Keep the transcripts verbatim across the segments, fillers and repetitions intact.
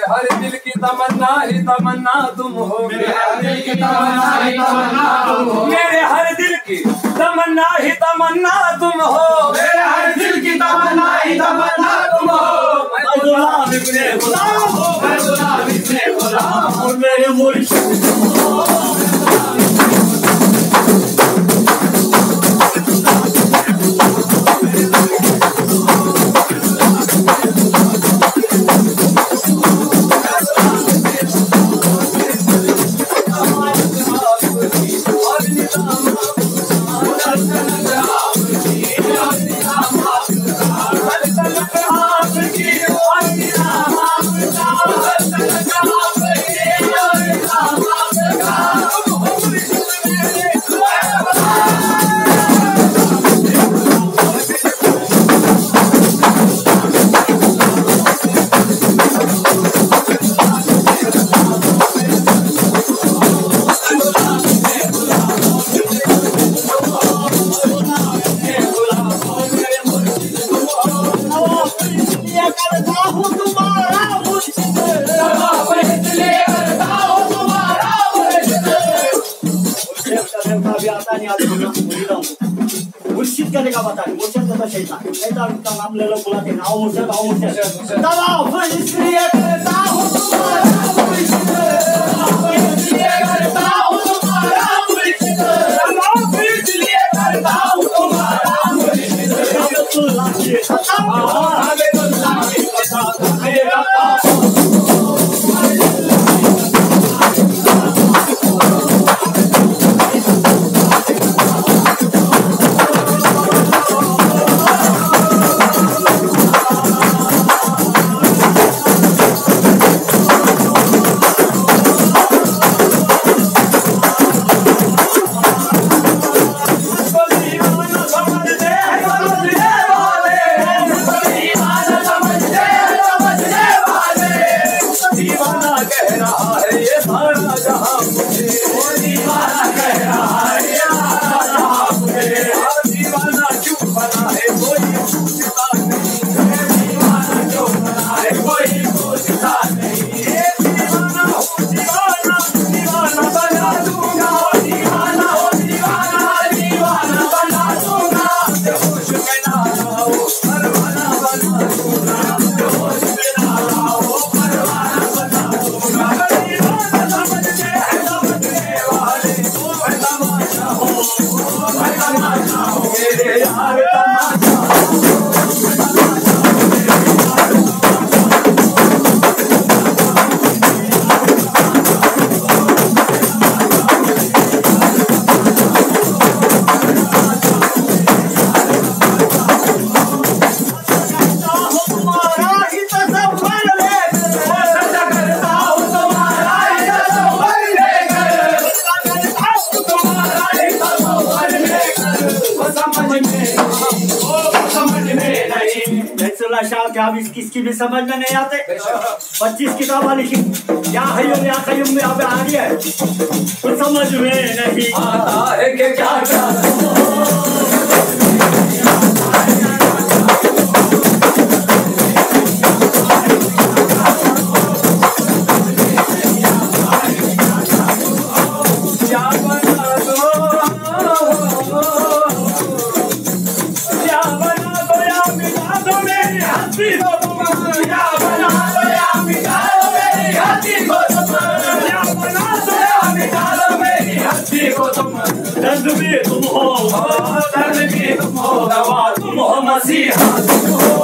हर दिल की तमन्ना ही तमन्ना तुम हो, मेरे हर दिल की तमन्ना ही तमन्ना तुम हो, मेरे हर दिल की तमन्ना ही तमन्ना तुम हो, मेरे हर दिल की तमन्ना ही तमन्ना तुम हो। मैं गुलाम इब्ने गुलाम हूँ, मैं गुलाम इब्ने गुलाम और मेरे मुर्शिद मुर्शिद करेगा बता नहीं, मुर्शिद का शैतान शैतान का नाम ले लो, बुलाते आओ मुर्शिद आओ मुर्शिद तवाफ इसलिए करता हूँ तुम्हारा मुर्शिद, इसलिए करता हूँ तुम्हारा मुर्शिद, तवाफ इसलिए करता हूँ तुम्हारा मुर्शिद। अब्दुल्लाह की खता अब्दुल्लाह की खता मेरा शाह क्या अब इसकी भी समझ में नहीं आते। पच्चीस किताबा लिखी क्या है या कयूम में अब आ रही है, कुछ समझ में नहीं आता है कि क्या दर्द भी तुम हो, दर्द भी तुम हो, दवा तुम हो, मसीहा तुम हो।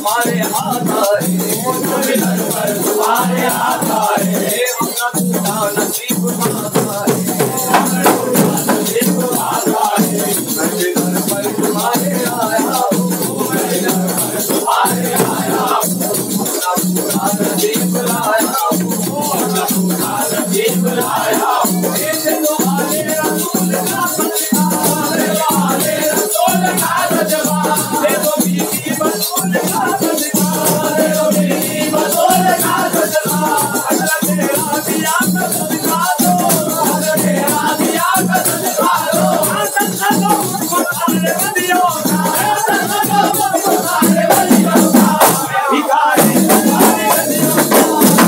तुम्हारे हाथ आए, तुम्हारे दर पर तुम्हारे हाथ आए, अपना टूटा नसीब आता है, अपना टूटा नसीब आता है, मेरे दर पर तुम्हारे आया हूँ, मेरे दर पर तुम्हारे आया हूँ, अपना पूरा नसीब लाया हूँ, अपना पूरा नसीब लाया हूँ, इसे तुम्हारे रसूल का सजदा, तुम्हारे रसूल का सजदा, देखो बीवी बसूल का सजदा, देखो बीवी बसूल का सजदा, अल्लाह तेरा दिया का सजदा दो, अल्लाह तेरा दिया का सजदा दो, सजदा दो तुम्हारे वलियों का, सजदा दो तुम्हारे वलियों का, भिखारी तुम्हारे वलियों का,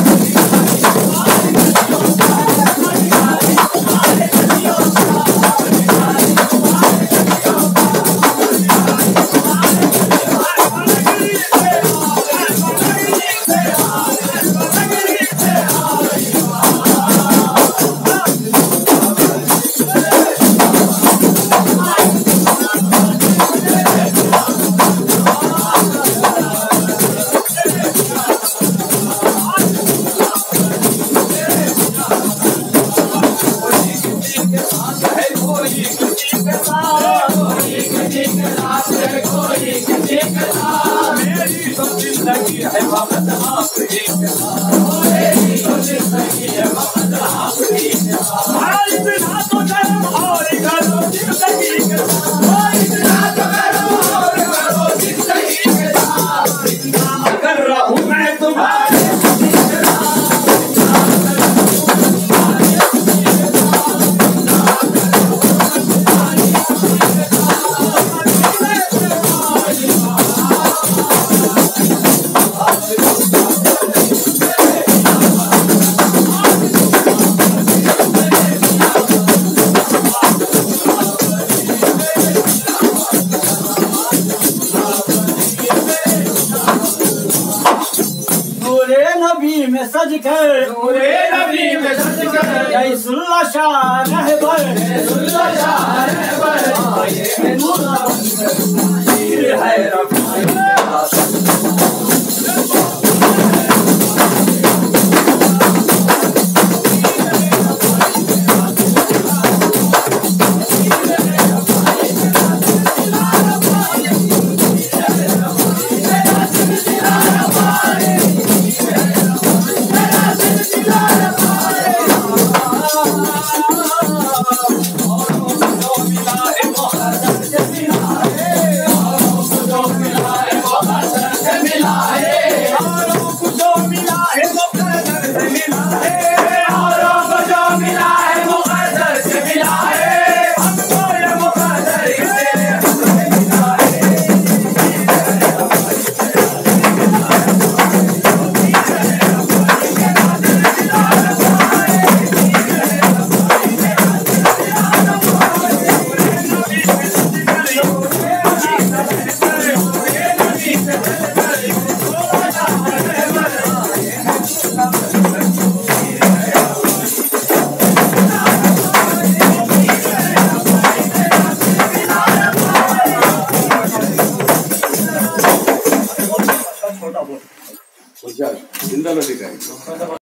मेरी तो जिंदगी है वक्त आखिरी के साथ, मेरी तो जिंदगी है वक्त आखिरी के साथ, इतना तो जन्म और करो जिंदगी के साथ, इतना तो जन्म और करो जिंदगी के साथ, इतना कर रहूं मैं तुम्हारे खुशी के साथ, इतना कर रहूं तुम्हारे खुशी के साथ, इतना कर रहूं तुम्हारी खुशी के साथ, नबी में सज कर, नूरे नबी में सज कर, जैसुल्ला शाह रहबर, जैसुल्ला शाह रहबर, ये नूर है रफ़ाई जिंदा लगी